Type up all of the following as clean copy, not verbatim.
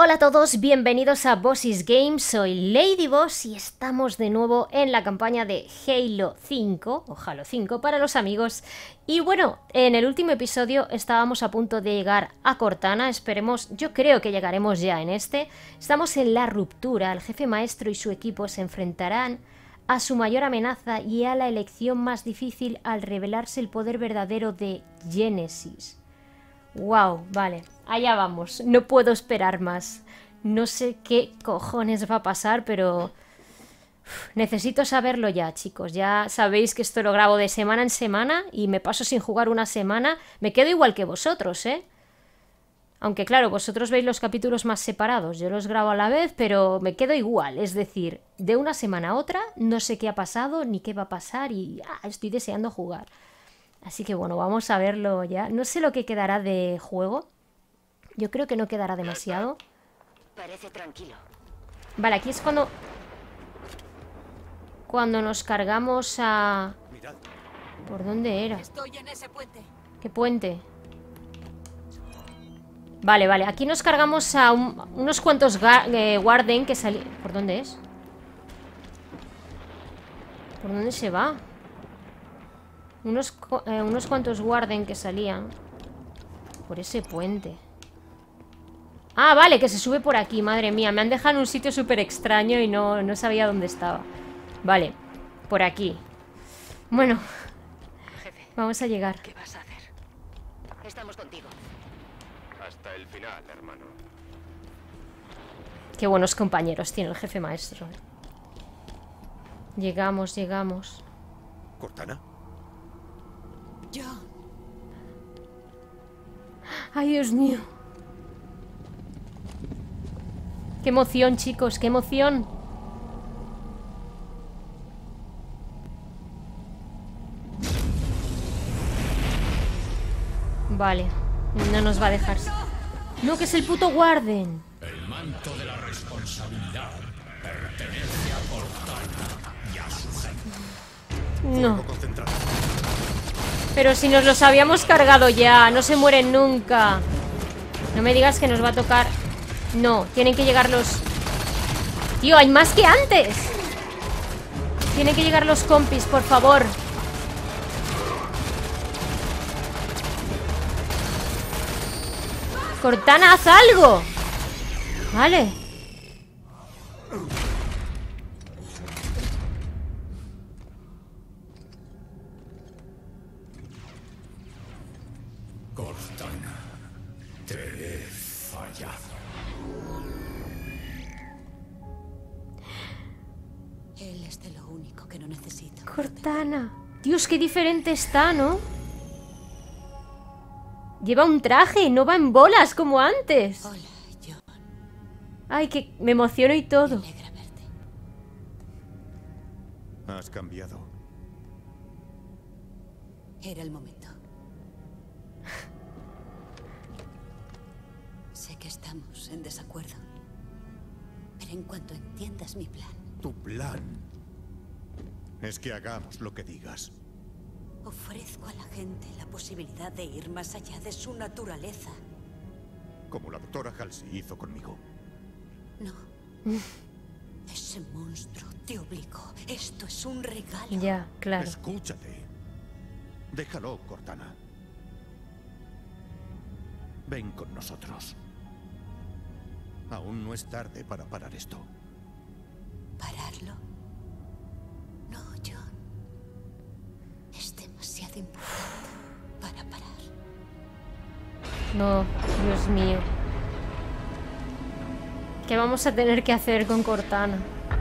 Hola a todos, bienvenidos a Bossis Games, soy Lady Boss y estamos de nuevo en la campaña de Halo 5, o Halo 5 para los amigos. Y bueno, en el último episodio estábamos a punto de llegar a Cortana, esperemos, yo creo que llegaremos ya en este. Estamos en la ruptura, el jefe maestro y su equipo se enfrentarán a su mayor amenaza y a la elección más difícil al revelarse el poder verdadero de Genesis. Wow, vale, allá vamos, no puedo esperar más. No sé qué cojones va a pasar, pero necesito saberlo ya, chicos. Ya sabéis que esto lo grabo de semana en semana y me paso sin jugar una semana. Me quedo igual que vosotros, ¿eh? Aunque claro, vosotros veis los capítulos más separados. Yo los grabo a la vez, pero me quedo igual. Es decir, de una semana a otra no sé qué ha pasado ni qué va a pasar y estoy deseando jugar. Así que bueno, vamos a verlo ya. No sé lo que quedará de juego. Yo creo que no quedará demasiado. Parece tranquilo. Vale, aquí es cuando nos cargamos a... ¿Por dónde era? Estoy en ese puente. ¿Qué puente? Vale, vale, aquí nos cargamos a unos cuantos Warden que salían... ¿Por dónde es? ¿Por dónde se va? Unos cuantos Warden que salían por ese puente. Ah, vale, que se sube por aquí, madre mía. Me han dejado en un sitio súper extraño y no sabía dónde estaba. Vale, por aquí. Bueno, Jefe, vamos a llegar. ¿qué vas a hacer? Estamos contigo. Hasta el final, hermano. Qué buenos compañeros tiene el jefe maestro. Llegamos, llegamos. ¿Cortana? John. Ay, Dios mío. Qué emoción, chicos, qué emoción. Vale, no nos va a dejar. No, que es el puto Warden. El manto de la responsabilidad pertenece a Cortana y a su gente. No, Concentrado. pero si nos los habíamos cargado ya. No se mueren nunca. No me digas que nos va a tocar. No, tienen que llegar los... Tío, hay más que antes. Tienen que llegar los compis, por favor. Cortana, haz algo. Vale. Cortana, te he fallado. Él es de lo único que no necesito. Cortana. Dios, qué diferente está, ¿no? Lleva un traje, no va en bolas como antes. Hola, John. Ay, que me emociono y Me todo. alegra verte. Has cambiado. Era el momento. Sé que estamos en desacuerdo. Pero en cuanto entiendas mi plan, Tu plan es que hagamos lo que digas. ofrezco a la gente la posibilidad de ir más allá de su naturaleza. Como la doctora Halsey hizo conmigo. No. Ese monstruo te obligó. Esto es un regalo. Ya, claro. Escúchate. Déjalo, Cortana. Ven con nosotros. Aún no es tarde para parar esto. ¿Pararlo? No, John. Es demasiado importante para parar. No, Dios mío. ¿Qué vamos a tener que hacer con Cortana?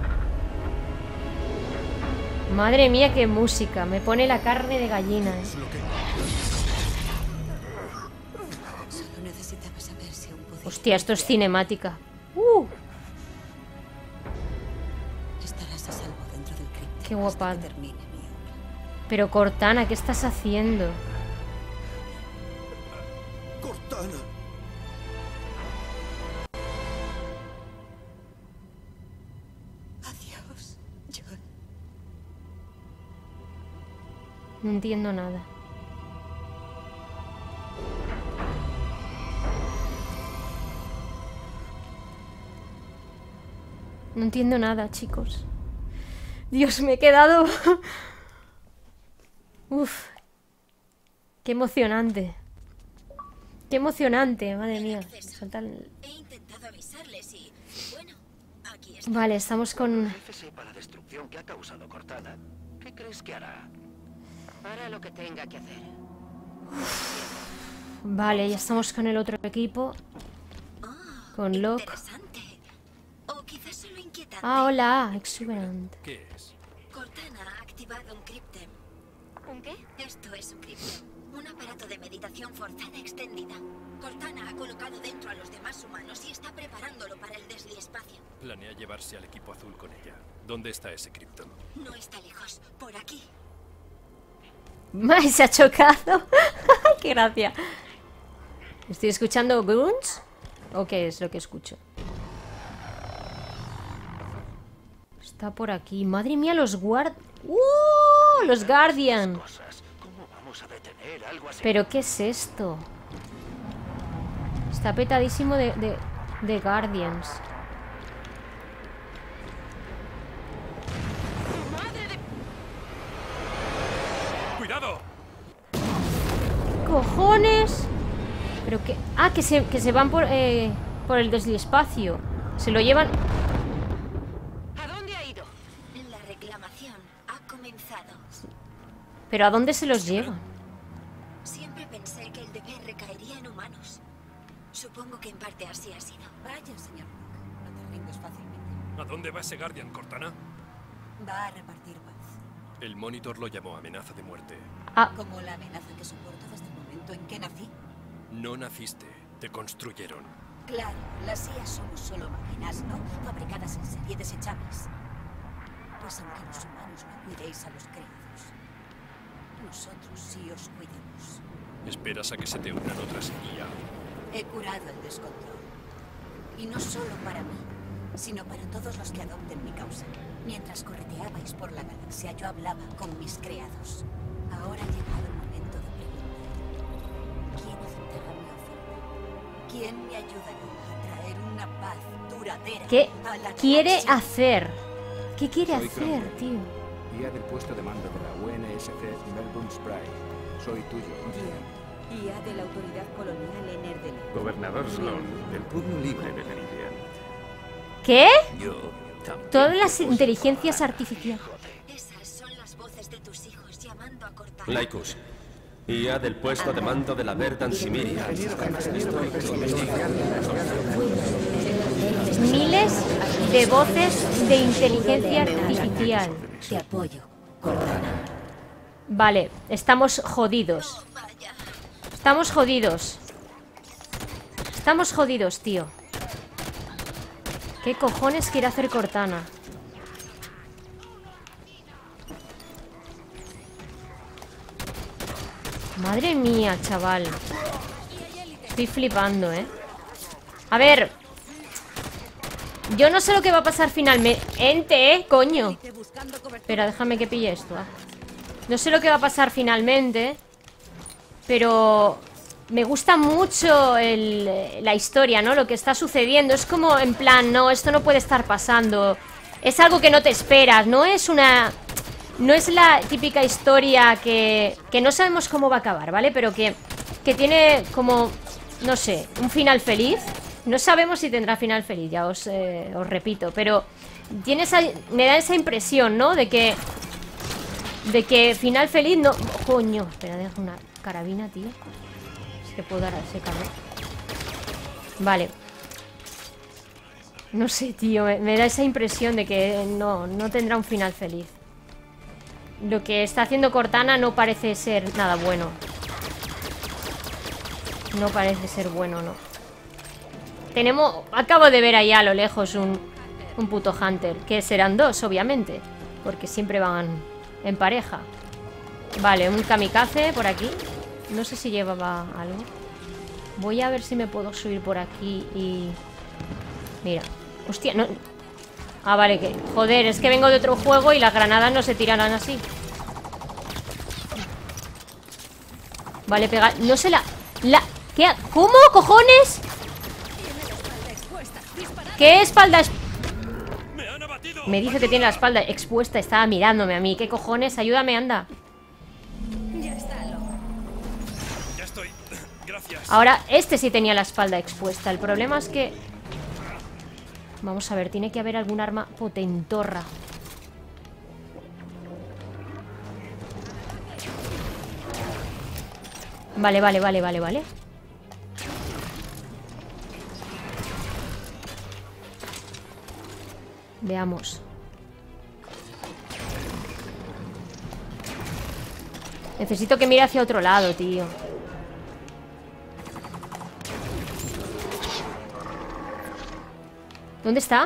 Madre mía, qué música. Me pone la carne de gallina, ¿eh? Es lo que... Solo necesitaba saber si aún podía. Hostia, esto es cinemática. Estarás a salvo dentro del cripta. Qué hasta guapada. que termine mi obra. Pero Cortana, ¿qué estás haciendo? ¡Cortana! Adiós, John. No entiendo nada. No entiendo nada, chicos. Dios, me he quedado... Uf. Qué emocionante. Qué emocionante, madre mía. He intentado avisarles y... bueno, aquí está. Vale, estamos con... El jefe sepa la destrucción que ha causado Cortana. ¿Qué crees que hará? Hará lo que tenga que hacer. Vale, ya estamos con el otro equipo. Con Locke. Interesante. O quizás solo inquietante. Ah, hola, exuberante. ¿Qué es? Cortana ha activado un cryptem. ¿Un qué? Esto es un cryptem. Un aparato de meditación forzada extendida. Cortana ha colocado dentro a los demás humanos y está preparándolo para el desliespacio. Planea llevarse al equipo azul con ella. ¿Dónde está ese cripto? No está lejos. Por aquí. ¡Ay, se ha chocado! ¡Qué gracia! ¿Estoy escuchando grunts? ¿O qué es lo que escucho? Está por aquí. ¡Madre mía, los los Guardian! ¿Cómo vamos a detener algo así? ¿Pero qué es esto? Está petadísimo de Guardians. ¡Cuidado! ¡Cojones! Pero que... Ah, que se van por el desliespacio. Se lo llevan... ¿A dónde ha ido? La reclamación ha comenzado. ¿Pero a dónde se los llevan? Siempre pensé que el deber recaería en humanos. Supongo que en parte así ha sido. Vaya, señor Locke. No te rindes fácilmente. ¿A dónde va ese Guardian, Cortana? Va a repartir paz. El monitor lo llamó amenaza de muerte. Ah, Como la amenaza que soporto desde el momento en que nací. No naciste, te construyeron. Claro, las IA somos solo máquinas, ¿no? Fabricadas en serie desechables. Pues aunque los humanos no cuidéis a los creados, nosotros sí os cuidemos. Esperas a que se te unan otras IA. He curado el descontrol. Y no solo para mí, sino para todos los que adopten mi causa. Mientras correteabais por la galaxia, yo hablaba con mis creados. Ahora ha llegado el momento de preguntar: ¿quién aceptará mi oferta? ¿Quién me ayudará a traer una paz duradera ¿qué a la quiere galaxia? hacer? ¿Qué quiere Soy hacer, Cromwell, tío? guía del puesto de mando de la UNSC Melbourne Spray. Soy tuyo. IA de la autoridad colonial en Erdel. Gobernador Sloan, del pueblo libre de Meridian. ¿Qué? Yo también Todas las te puedo inteligencias controlar, artificiales. hijo de- Esas son las voces de tus hijos llamando a Cortana. Laikus, IA del puesto de mando de la Verdan Simiria. Miles de voces de inteligencia artificial. Te apoyo, Cortana. Vale, estamos jodidos. Estamos jodidos. Estamos jodidos, tío. ¿Qué cojones quiere hacer Cortana? Madre mía, chaval. Estoy flipando, ¿eh? A ver. Yo no sé lo que va a pasar finalmente, coño. Espera, déjame que pille esto. No sé lo que va a pasar finalmente, pero me gusta mucho la historia, ¿no? Lo que está sucediendo. Es como en plan, no, esto no puede estar pasando. Es algo que no te esperas. No es la típica historia que no sabemos cómo va a acabar, ¿vale? Pero que tiene como, no sé, un final feliz. No sabemos si tendrá final feliz, ya os repito. Pero me da esa impresión, ¿no? De que final feliz no... Coño, espera, deja una carabina, tío. Es que puedo dar a ese calor. Vale. No sé, tío, me da esa impresión de que no tendrá un final feliz. Lo que está haciendo Cortana no parece ser nada bueno. No parece ser bueno, no. Acabo de ver ahí a lo lejos un puto Hunter. Que serán dos, obviamente, porque siempre van en pareja. Vale, un kamikaze por aquí. No sé si llevaba algo. Voy a ver si me puedo subir por aquí y... Mira. Hostia, no... Ah, vale, que... Joder, es que vengo de otro juego y las granadas no se tirarán así. Vale, pega... No sé ¿Qué? ¿Cómo, cojones? ¿Qué espalda? Me dice que tiene la espalda expuesta. Estaba mirándome a mí. ¿Qué cojones? Ayúdame, anda. Ya está, loco. Ya estoy. Gracias. Ahora, este sí tenía la espalda expuesta. El problema es que... Vamos a ver, tiene que haber algún arma potentorra. Vale. Veamos. Necesito que mire hacia otro lado, tío. ¿Dónde está?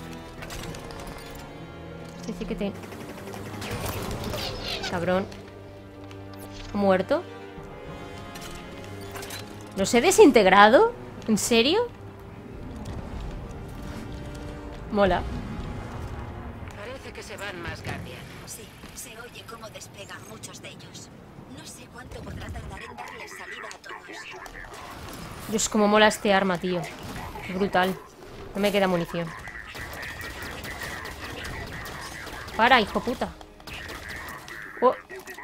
Dice que te... Cabrón. ¿Ha muerto? ¿Los he desintegrado? ¿En serio? Mola. Parece que se van más Guardian. Sí, se oye cómo despegan muchos de ellos. No sé cuánto podrá tardar en darles salida a todos. Dios, cómo mola este arma, tío. Es brutal. No me queda munición. Para, hijo puta. Oh.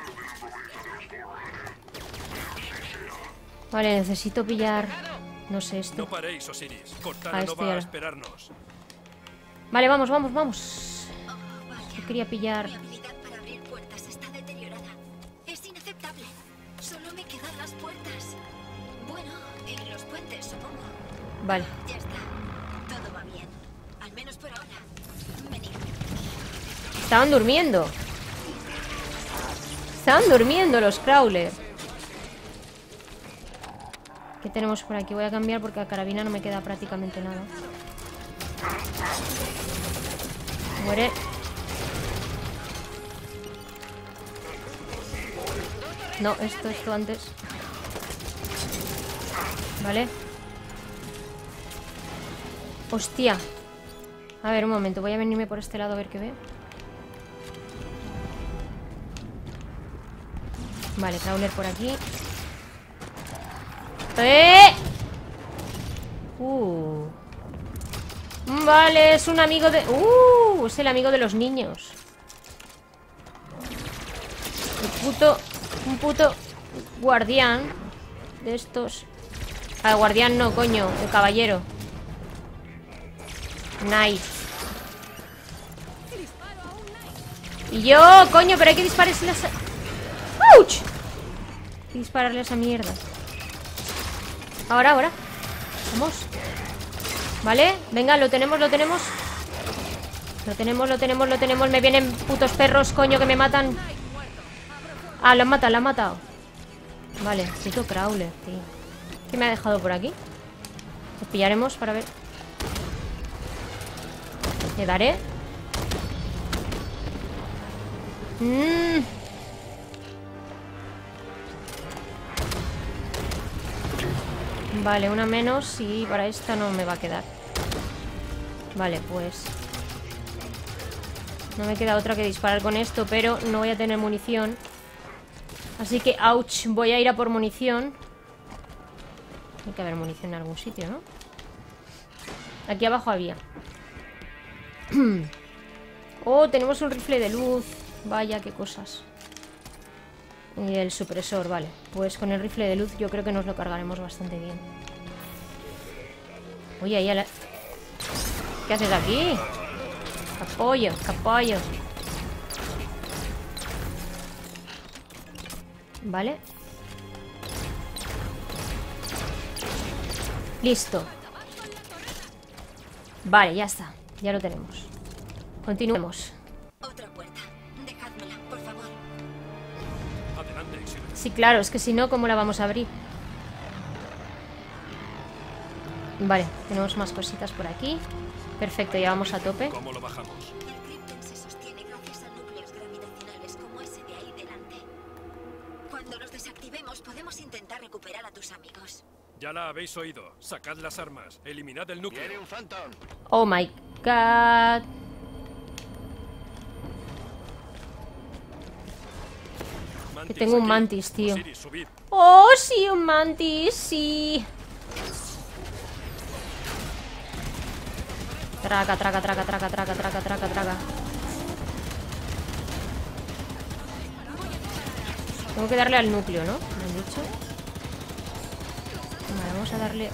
Vale, necesito pillar... No sé, esto. No paréis, Osiris. Cortana no va a esperarnos. Vale, vamos. Yo quería Mi pillar... habilidad para abrir puertas está deteriorada. Es inaceptable. Solo me quedan las puertas. Bueno, y los puentes, supongo. Vale. Ya está. Todo va bien. Al menos por ahora. Venid. Estaban durmiendo. Estaban durmiendo los Crawler. ¿Qué tenemos por aquí? Voy a cambiar porque a carabina no me queda prácticamente nada. Muere. No, esto antes. Vale. Hostia. A ver, un momento. Voy a venirme por este lado a ver qué ve. Vale, Crawler por aquí. Vale, es un amigo de... es el amigo de los niños. Un puto guardián de estos. Ah, guardián no, coño, el caballero. Nice. Y yo, coño, pero hay que dispararle a esa... ¡Ouch! Hay que dispararle a esa mierda. Ahora. Vamos. Vale, venga, lo tenemos. Lo tenemos. Me vienen putos perros, coño, que me matan. Ah, lo han matado. Vale, necesito Crawler, tío. ¿Qué me ha dejado por aquí? Los pillaremos para ver. Le daré. Vale, una menos y para esta no me va a quedar. Vale, pues no me queda otra que disparar con esto, pero no voy a tener munición. Así que, ouch, voy a ir a por munición. Tiene que haber munición en algún sitio, ¿no? Aquí abajo había. Oh, tenemos un rifle de luz. Vaya, qué cosas. Y el supresor, vale. Pues con el rifle de luz yo creo que nos lo cargaremos bastante bien. Oye, ahí a la... ¿Qué haces aquí? Capollo. Vale. Listo. Vale, ya está. Ya lo tenemos. Continuemos. Otra puerta. Dejádmela, por favor. Adelante, Osiris. Sí, claro, es que si no, ¿cómo la vamos a abrir? Vale, tenemos más cositas por aquí. Perfecto, ya vamos a tope. ¿Cómo lo bajamos? El Krypton se sostiene gracias a núcleos gravitacionales como ese de ahí delante. Cuando los desactivemos, podemos intentar recuperar a tus amigos. Ya la habéis oído. Sacad las armas. Eliminad el núcleo. Viene un Phantom. Oh my god. Que tengo un mantis, tío. Osiris, subid. Oh, sí, un mantis, sí. Traca, traca, traca, traca, traca, traca, traca, traca. Tengo que darle al núcleo, ¿no? ¿Me han dicho? Vale, vamos a darle...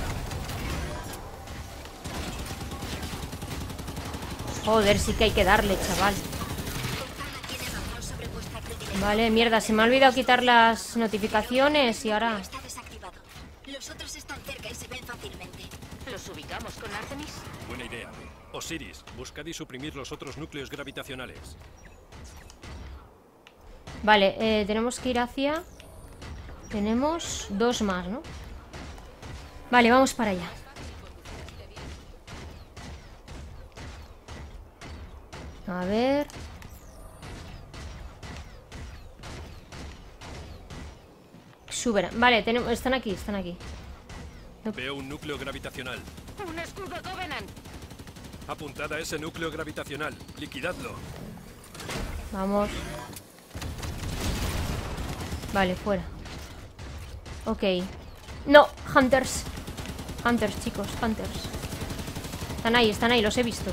Joder, sí que hay que darle, chaval. Vale, mierda, se me ha olvidado quitar las notificaciones y ahora... Está desactivado. Los otros están cerca y se ven fácilmente. ¿Los ubicamos con Artemis? Buena idea. Osiris, buscad y suprimir los otros núcleos gravitacionales. Vale, tenemos que ir hacia... Tenemos 2 más, ¿no? Vale, vamos para allá. A ver... Suben. Vale, tenemos... están aquí, están aquí. Veo un núcleo gravitacional. ¡Un escudo Covenant! Apuntad a ese núcleo gravitacional. Liquidadlo. Vamos. Vale, fuera. Ok. No, Hunters. Hunters, chicos, Hunters. Están ahí, los he visto.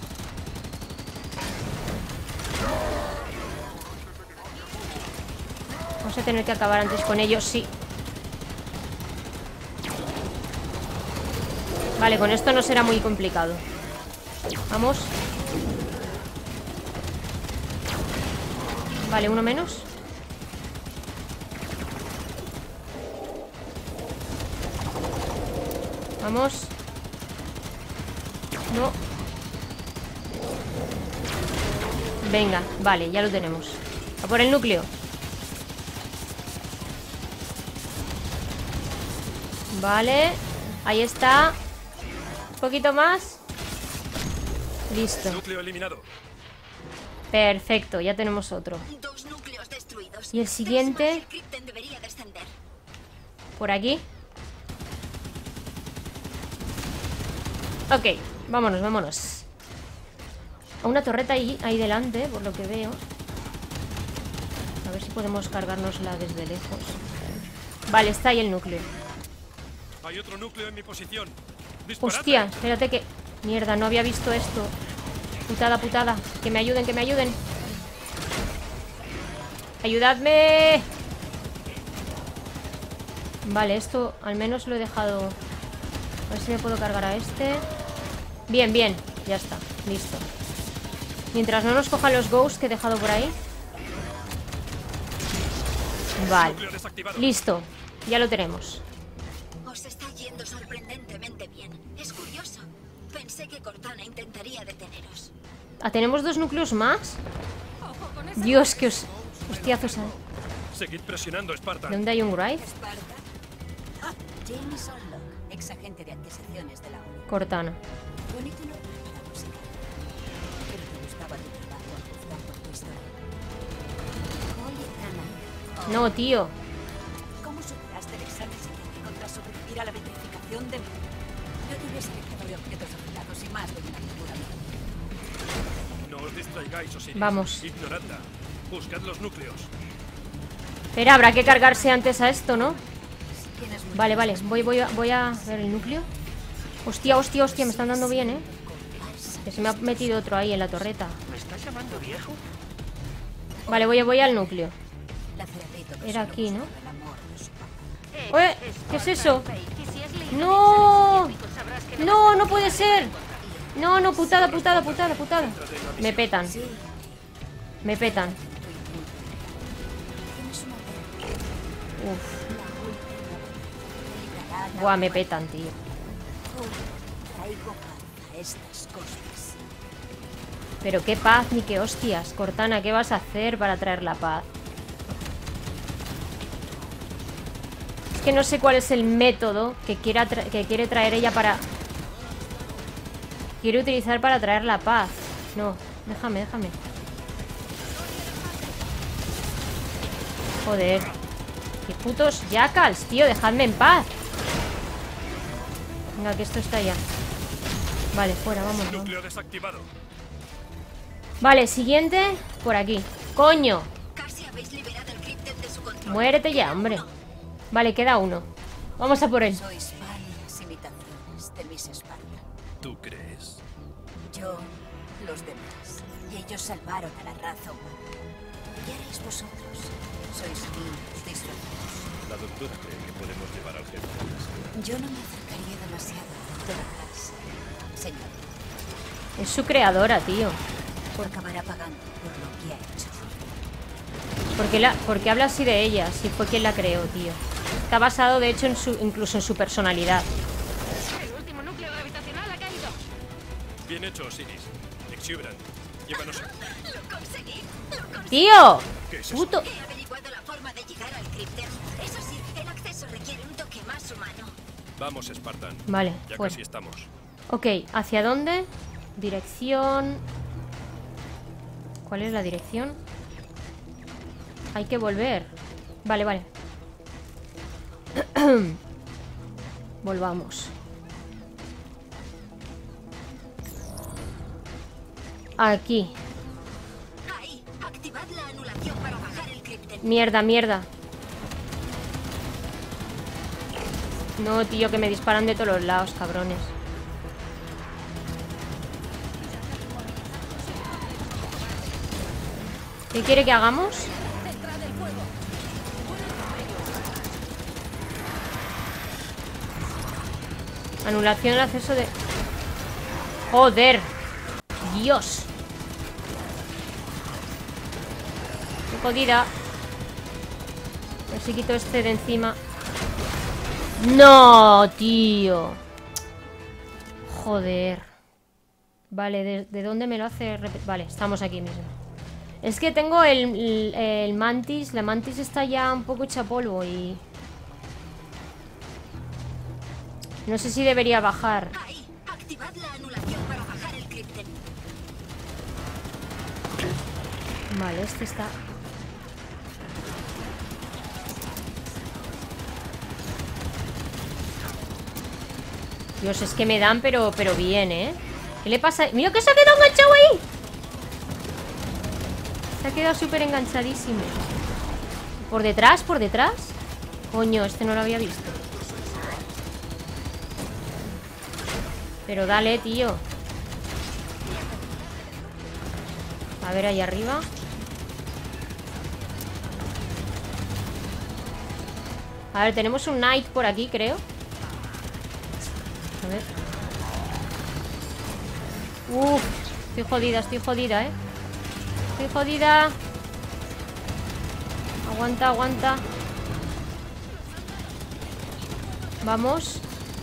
Vamos a tener que acabar antes con ellos, sí. Vale, con esto no será muy complicado. Vamos. Vale, uno menos. Vamos. No. Venga, vale, ya lo tenemos. A por el núcleo. Vale. Ahí está. Un poquito más. Listo. Núcleo eliminado. Perfecto, ya tenemos otro. 2 núcleos destruidos. Y el siguiente... El Crypten debería descender. Por aquí. Ok, vámonos, vámonos. A una torreta ahí delante, por lo que veo. A ver si podemos cargárnosla desde lejos. Vale, está ahí el núcleo. Hay otro núcleo en mi posición. ¡Disparate! Hostia, espérate que... Mierda, no había visto esto. Putada, putada. Que me ayuden, que me ayuden. ¡Ayudadme! Vale, esto al menos lo he dejado. A ver si me puedo cargar a este. Bien, bien, ya está, listo. Mientras no nos cojan los ghosts que he dejado por ahí. Vale, listo, ya lo tenemos. Os está yendo sorprendentemente bien. Es curioso. Pensé que Cortana intentaría deteneros. Ah, ¿tenemos 2 núcleos más? Dios, que os... Hostiazos. Seguid presionando, Spartan. ¿Dónde hay un Grive? James Orlock, ex agente de adquisiciones de la ONU. Cortana. Bonito no la música. Pero te gustaba tu trabajo a juzgar por tu historia. Oye, Tana. No, tío. ¿Cómo superaste el examen psiquiátrico tras sobrevivir a la vitrificación de... Yo te hubiese dejado de objetos afilados y más de una pintura. No os distraigáis, Osiris. Vamos. Ignoradla. Buscad los núcleos. Espera, habrá que cargarse antes a esto, ¿no? Vale, vale, voy a ver el núcleo. Hostia, hostia, hostia, me están dando bien, ¿eh? Que se me ha metido otro ahí en la torreta. ¿Me estás llamando viejo? Vale, voy al núcleo. Era aquí, ¿no? ¡Eh! ¿Qué es eso? ¡No! ¡No, no puede ser! No, no, putada, putada, putada, putada. Me petan. Me petan. Uf. Buah, me petan, tío. Pero qué paz ni qué hostias. Cortana, ¿qué vas a hacer para traer la paz? Es que no sé cuál es el método que quiere traer ella para... Quiere utilizar para traer la paz. No, déjame, déjame. Joder. Qué putos jackals, tío, dejadme en paz. Venga, que esto está ya. Vale, fuera, vamos. Núcleo desactivado. Vale, siguiente, por aquí. ¡Coño! Casi habéis liberado el Crypten de su control. Muérete ya, hombre. Vale, queda uno. Vamos a por él. Sois varias imitaciones de mis Spartan. ¿Tú crees? rebeldes. Yo, los demás. Ellos salvaron a la raza humana. ¿Qué haréis vosotros? Sois niños disfrazados. La doctora cree que podemos llevar al jefe a casa. Yo no me acercaría demasiado a la doctora Glass, señor. Es su creadora, tío. Acabará pagando por lo que ha hecho. ¿Por qué habla así de ella? Si fue quien la creó, tío. Está basado, de hecho, incluso en su personalidad. El último núcleo gravitacional ha caído. Bien hecho, Osiris. Exuberant, llévanos a... ¡Lo conseguí! ¡Lo conseguí! ¡Tío! ¿Qué es eso? ¡Puto! He averiguado la forma de llegar al críptero. Eso sí, el acceso requiere un toque más humano. Vamos, Spartan. Vale, Ya pues. casi estamos. Ok, ¿hacia dónde? Dirección... ¿Cuál es la dirección? Hay que volver. Vale, vale. Volvamos. Aquí. Ahí, activad la anulación para bajar el críptero. Mierda, mierda. No, tío, que me disparan de todos los lados, cabrones. ¿Qué quiere que hagamos? Anulación del acceso de... ¡Joder! ¡Dios! ¡Qué jodida! A ver si quito este de encima. ¡No, tío! Joder. Vale, ¿de dónde me lo hace? Vale, estamos aquí mismo. Es que tengo el mantis. La mantis está ya un poco hecha polvo y... No sé si debería bajar. Ahí, activad la anulación para bajar el críptero. Vale, este está... Dios, es que me dan, pero bien, ¿eh? ¿Qué le pasa? ¡Mira que se ha quedado enganchado ahí! Se ha quedado súper enganchadísimo. ¿Por detrás? ¿Por detrás? Coño, este no lo había visto. Pero dale, tío. A ver, ahí arriba. A ver, tenemos un Knight por aquí, creo. A ver. Estoy jodida, ¿eh? Estoy jodida. Aguanta, aguanta. Vamos.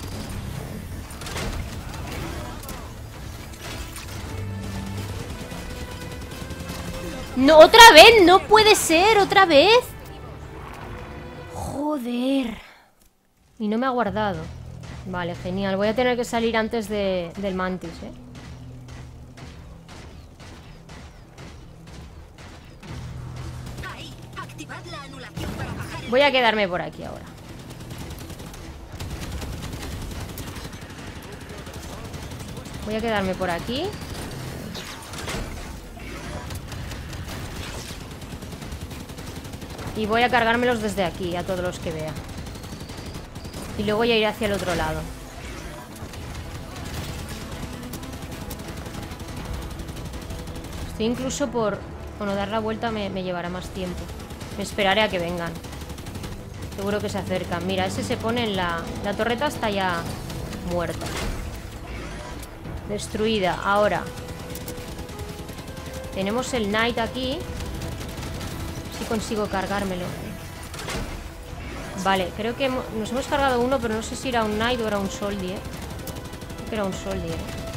No, otra vez, no puede ser, otra vez. Joder. Y no me ha guardado. Vale, genial. Voy a tener que salir antes del mantis, ¿eh? Ahí, activad la anulación para bajar el... Voy a quedarme por aquí ahora. Voy a quedarme por aquí. Y voy a cargármelos desde aquí, a todos los que vea. Y luego voy a ir hacia el otro lado. Estoy incluso por... Bueno, dar la vuelta me llevará más tiempo. Me esperaré a que vengan. Seguro que se acercan. Mira, ese se pone en la... La torreta está ya muerta. Destruida. Ahora. Tenemos el Knight aquí. Si consigo cargármelo. Vale, creo que nos hemos cargado uno, pero no sé si era un Knight o era un Soldier. Creo que era un Soldier.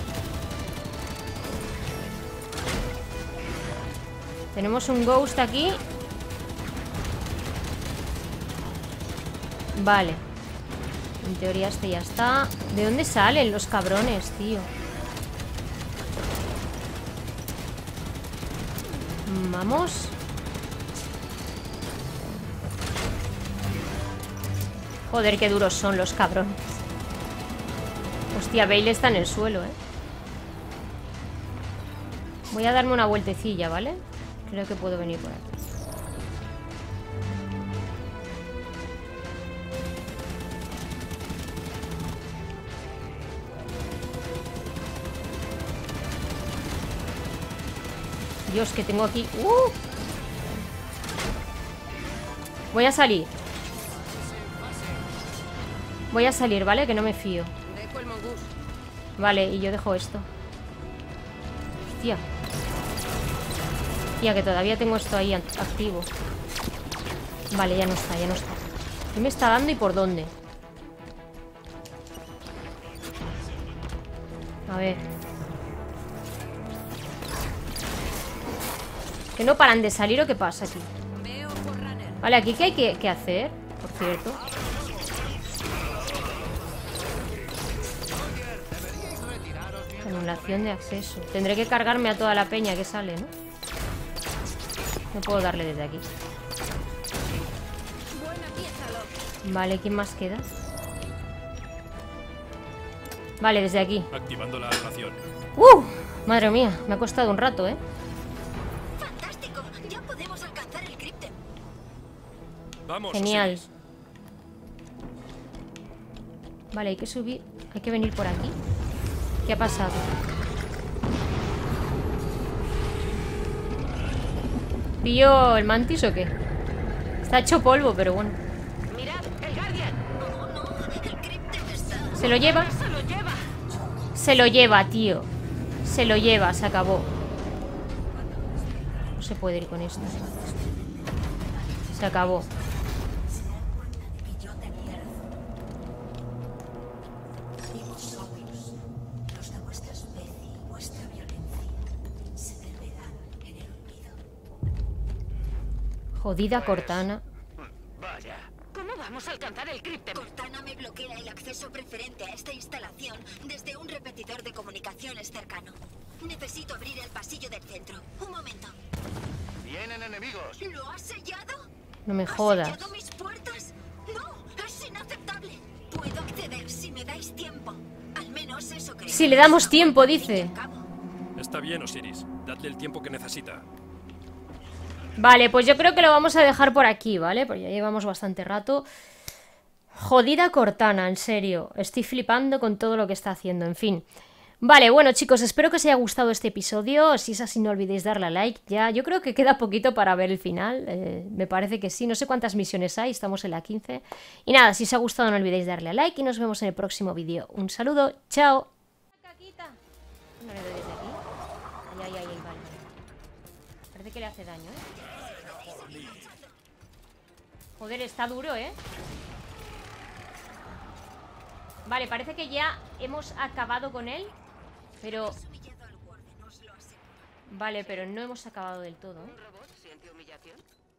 Tenemos un Ghost aquí. Vale. En teoría este ya está. ¿De dónde salen los cabrones, tío? Vamos. Joder, qué duros son los cabrones. Hostia, Bale está en el suelo, ¿eh? Voy a darme una vueltecilla, ¿vale? Creo que puedo venir por aquí. Dios, que tengo aquí... Voy a salir. Voy a salir, ¿vale? Que no me fío. Dejo el mongoose. Vale, y yo dejo esto. Hostia. Hostia, que todavía tengo esto ahí activo. Vale, ya no está, ya no está. ¿Qué me está dando y por dónde? A ver. ¿Que no paran de salir o qué pasa aquí? Vale, aquí ¿qué hay que hacer? Por cierto. Anulación de acceso. Tendré que cargarme a toda la peña que sale, ¿no? No puedo darle desde aquí. Vale, ¿quién más queda? Vale, desde aquí. Activando la ración. Madre mía, me ha costado un rato, ¿eh? ¡Fantástico! Ya podemos alcanzar el críptem. Vamos. Genial. Osiris. Vale, hay que subir. Hay que venir por aquí. ¿Qué ha pasado? ¿Pillo el mantis o qué? Está hecho polvo, pero bueno. Mirad, el Guardian. ¿Se lo lleva? Se lo lleva. Se lo lleva, tío. Se lo lleva, se acabó. No se puede ir con esto. Se acabó. Jodida Cortana. Vaya. ¿Cómo vamos a alcanzar el críptem? Cortana me bloquea el acceso preferente a esta instalación desde un repetidor de comunicaciones cercano. Necesito abrir el pasillo del centro. Un momento. Vienen enemigos. ¿Lo has sellado? No me ¿Has jodas. sellado mis puertas? No, es inaceptable. Puedo acceder si me dais tiempo. Al menos eso creo. Si le damos tiempo, dice. Está bien, Osiris. Dadle el tiempo que necesita. Vale, pues yo creo que lo vamos a dejar por aquí, ¿vale? Porque ya llevamos bastante rato. Jodida Cortana, en serio. Estoy flipando con todo lo que está haciendo, en fin. Vale, bueno chicos, espero que os haya gustado este episodio. Si es así, no olvidéis darle a like. Ya, yo creo que queda poquito para ver el final. Me parece que sí, no sé cuántas misiones hay, estamos en la 15. Y nada, si os ha gustado no olvidéis darle a like y nos vemos en el próximo vídeo. Un saludo, chao. No le doy desde aquí. Ay, vale. Parece que le hace daño, ¿eh? Joder, está duro, ¿eh? Vale, parece que ya hemos acabado con él. Pero... Vale, pero no hemos acabado del todo, ¿eh? ¿Un robot siente humillación?